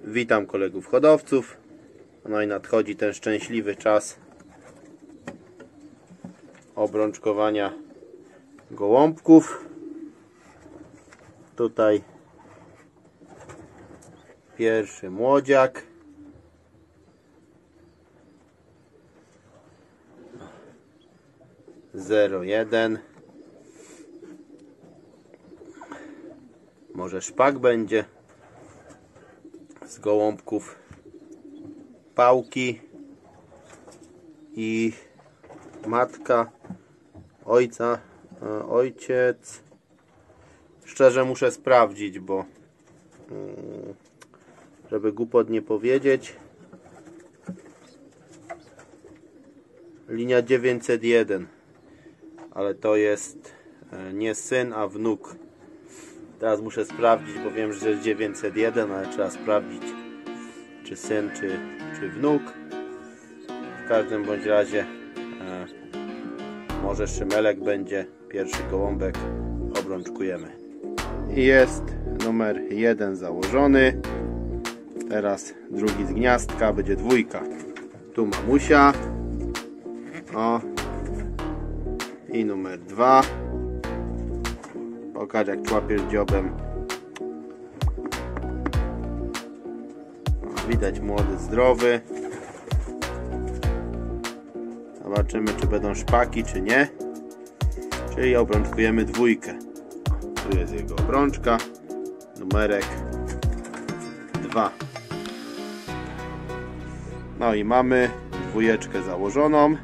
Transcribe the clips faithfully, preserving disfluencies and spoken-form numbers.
Witam kolegów hodowców. No i nadchodzi ten szczęśliwy czas obrączkowania gołąbków. Tutaj pierwszy młodziak. zero jeden. Może szpak będzie z gołąbków pałki i matka, ojca, ojciec. Szczerze muszę sprawdzić, bo żeby głupot nie powiedzieć, linia dziewięćset jeden, ale to jest nie syn, a wnuk. Teraz muszę sprawdzić, bo wiem, że jest dziewięćset jeden, ale trzeba sprawdzić, czy syn, czy, czy wnuk. W każdym bądź razie e, może szymelek będzie. Pierwszy gołąbek obrączkujemy. I jest numer jeden założony. Teraz drugi z gniazdka, będzie dwójka. Tu mamusia. O. I numer dwa. Pokaż, jak człapiesz dziobem. O, widać młody, zdrowy. Zobaczymy, czy będą szpaki, czy nie. Czyli obrączkujemy dwójkę. Tu jest jego obrączka. Numerek dwa. No i mamy dwójeczkę założoną.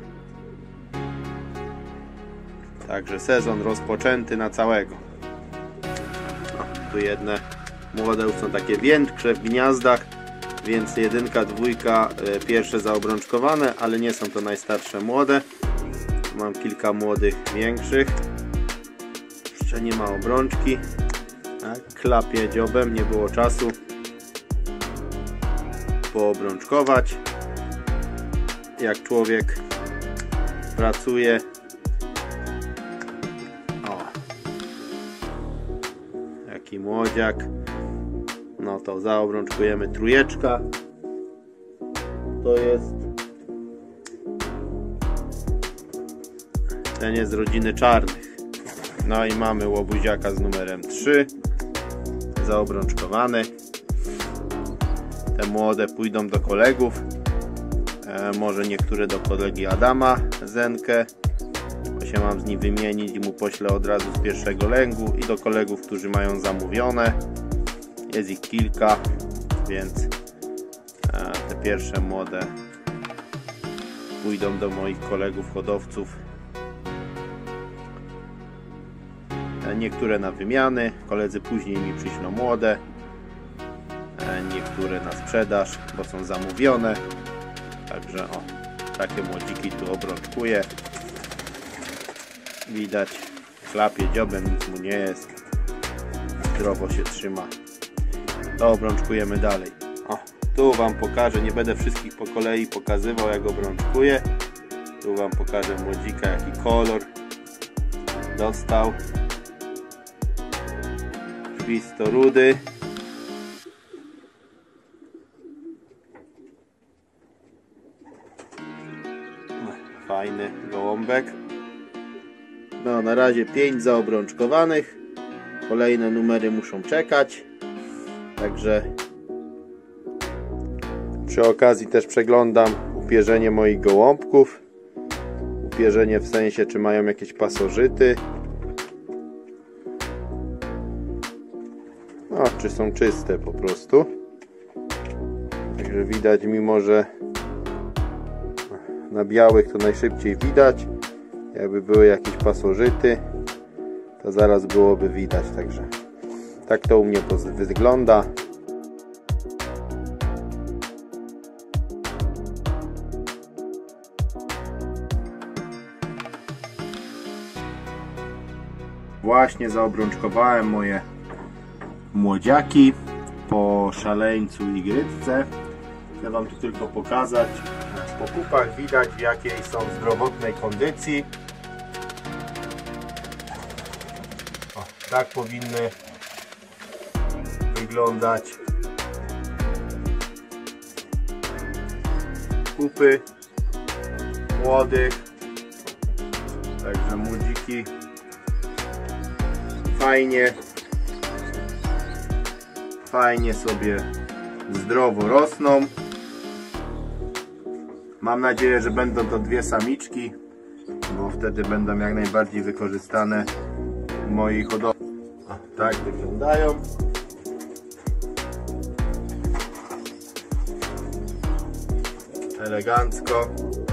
Także sezon rozpoczęty na całego. Tu jedne młode już są takie większe w gniazdach, więc jedynka, dwójka pierwsze zaobrączkowane, ale nie są to najstarsze młode. Mam kilka młodych większych. Jeszcze nie ma obrączki. Klapie dziobem, nie było czasu poobrączkować. Jak człowiek pracuje, taki młodziak, no to zaobrączkujemy trójeczka. To jest ten jest z rodziny czarnych. No i mamy łobuziaka z numerem trzy zaobrączkowany. Te młode pójdą do kolegów, e, może niektóre do kolegi Adama Zenkę, bo się mam z nim wymienić i mu poślę od razu z pierwszego lęgu, i do kolegów, którzy mają zamówione. Jest ich kilka, więc e, te pierwsze młode pójdą do moich kolegów hodowców. E, niektóre na wymiany, koledzy później mi przyślą młode, e, niektóre na sprzedaż, bo są zamówione. Także o, takie młodziki tu obrączkuję. Widać, klapie dziobem, nic mu nie jest, zdrowo się trzyma. To obrączkujemy dalej. O, tu wam pokażę, nie będę wszystkich po kolei pokazywał, jak obrączkuję. Tu wam pokażę młodzika, jaki kolor dostał. Krwisto rudy. Fajny gołąbek. No, na razie pięć zaobrączkowanych. Kolejne numery muszą czekać. Także przy okazji też przeglądam upierzenie moich gołąbków. Upierzenie w sensie, czy mają jakieś pasożyty. No, czy są czyste po prostu. Także widać, mimo że na białych to najszybciej widać. Jakby były jakieś pasożyty, to zaraz byłoby widać. Także tak to u mnie wygląda. Właśnie zaobrączkowałem moje młodziaki po szaleńcu i grytce. Chcę wam tu tylko pokazać. Po kupach widać, w jakiej są zdrowotnej kondycji. O, tak powinny wyglądać pupy młodych. Także młodziki fajnie fajnie sobie zdrowo rosną. Mam nadzieję, że będą to dwie samiczki, bo wtedy będą jak najbardziej wykorzystane w mojej hodowli. Tak wyglądają. Elegancko.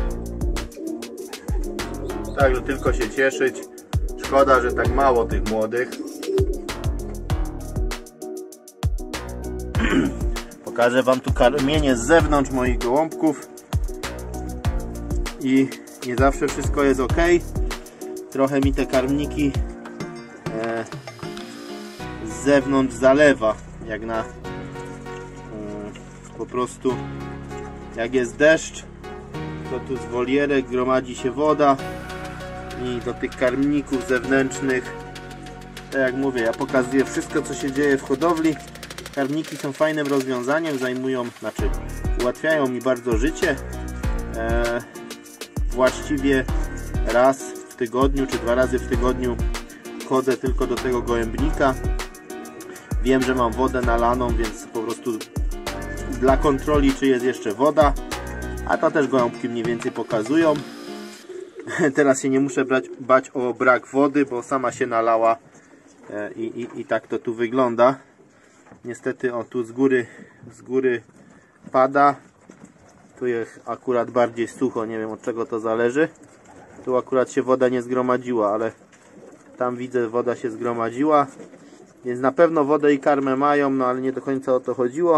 Także tylko się cieszyć. Szkoda, że tak mało tych młodych. Pokażę wam tu karmienie z zewnątrz moich gołąbków. I nie zawsze wszystko jest ok. Trochę mi te karmniki e, z zewnątrz zalewa. Jak na e, po prostu jak jest deszcz, to tu z wolierek gromadzi się woda i do tych karmników zewnętrznych, tak jak mówię, ja pokazuję wszystko, co się dzieje w hodowli. Karmniki są fajnym rozwiązaniem, zajmują, znaczy ułatwiają mi bardzo życie. E, właściwie raz w tygodniu, czy dwa razy w tygodniu chodzę tylko do tego gołębnika. Wiem, że mam wodę nalaną, więc po prostu dla kontroli, czy jest jeszcze woda, a to też gołąbki mniej więcej pokazują. Teraz się nie muszę brać, bać o brak wody, bo sama się nalała i, i, i tak to tu wygląda. Niestety o tu z góry, z góry pada. Tu jest akurat bardziej sucho, nie wiem od czego to zależy. Tu akurat się woda nie zgromadziła, ale tam widzę, woda się zgromadziła. Więc na pewno wodę i karmę mają, no ale nie do końca o to chodziło.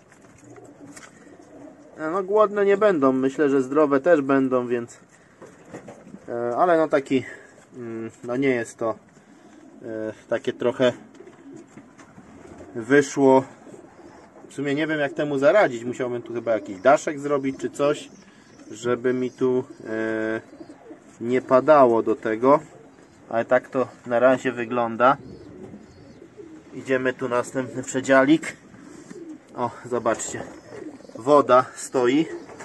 No głodne nie będą, myślę, że zdrowe też będą, więc ale no taki no nie jest to takie trochę wyszło. W sumie nie wiem jak temu zaradzić, musiałbym tu chyba jakiś daszek zrobić czy coś, żeby mi tu nie padało do tego, ale tak to na razie wygląda. Idziemy tu następny przedzialik. O, zobaczcie, woda stoi.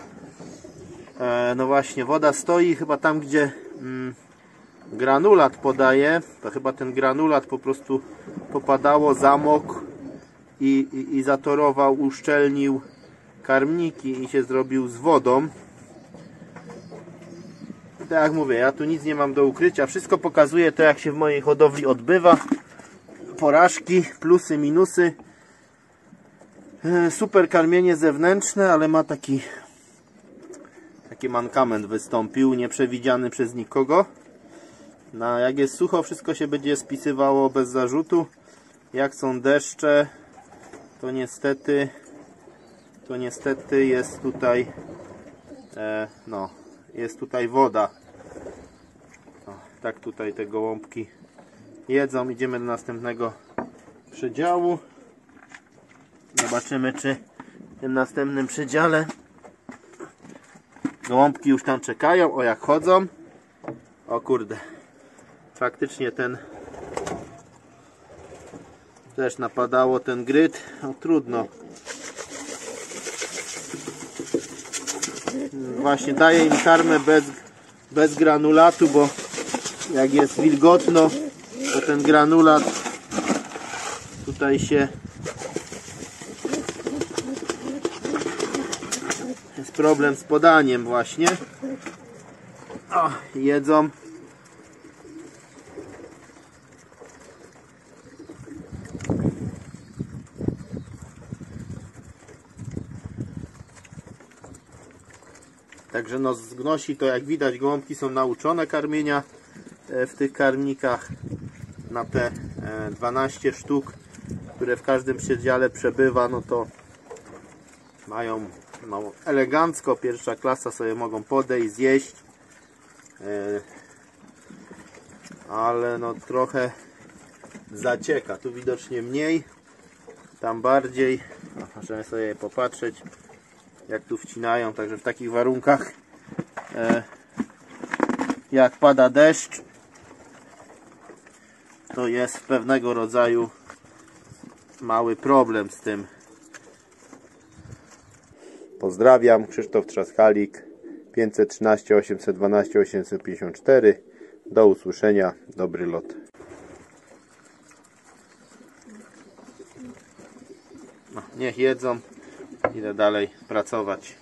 E, no właśnie, woda stoi chyba tam, gdzie mm, granulat podaje. To chyba ten granulat po prostu popadało, zamokł i, i, i zatorował, uszczelnił karmniki i się zrobił z wodą. Tak jak mówię, ja tu nic nie mam do ukrycia. Wszystko pokazuje to, jak się w mojej hodowli odbywa. Porażki, plusy, minusy. Super karmienie zewnętrzne, ale ma taki taki mankament wystąpił, nieprzewidziany przez nikogo. No, jak jest sucho, wszystko się będzie spisywało bez zarzutu. Jak są deszcze, to niestety to niestety jest tutaj e, no, jest tutaj woda. O, tak tutaj te gołąbki jedzą. Idziemy do następnego przedziału. Zobaczymy, czy w tym następnym przedziale gołąbki już tam czekają. O, jak chodzą. O kurde, faktycznie ten też napadało, ten gryt. No trudno. Właśnie daję im karmę bez, bez granulatu, bo jak jest wilgotno, to ten granulat tutaj się jest problem z podaniem właśnie. O, jedzą. Także no zgnosi to, jak widać, gołąbki są nauczone karmienia w tych karmnikach. Na te dwanaście sztuk, które w każdym przedziale przebywa, no to mają no, elegancko, pierwsza klasa, sobie mogą podejść, zjeść. Ale no trochę zacieka. Tu widocznie mniej, tam bardziej. No, możemy sobie popatrzeć, jak tu wcinają. Także w takich warunkach, jak pada deszcz, to jest pewnego rodzaju Pozdrawiam, Krzysztof Trzaskalik, pięćset trzynaście osiemset dwanaście osiemset pięćdziesiąt cztery. Do usłyszenia, dobry lot. No, niech jedzą, idę dalej pracować.